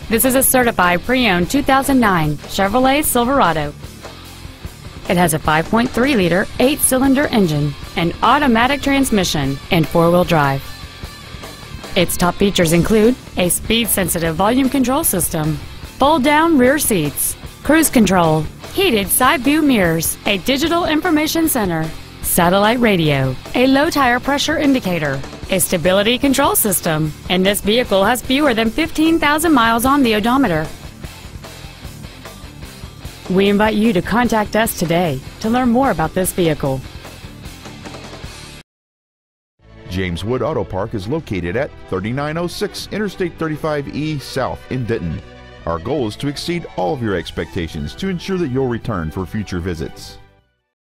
This is a certified pre-owned 2009 Chevrolet Silverado. It has a 5.3-liter, 8-cylinder engine, an automatic transmission, and 4-wheel drive. Its top features include a speed-sensitive volume control system, fold-down rear seats, cruise control, heated side view mirrors, a digital information center, satellite radio, a low tire pressure indicator, a stability control system, and this vehicle has fewer than 15,000 miles on the odometer. We invite you to contact us today to learn more about this vehicle. James Wood Auto Park is located at 3906 Interstate 35E South in Denton. Our goal is to exceed all of your expectations to ensure that you'll return for future visits.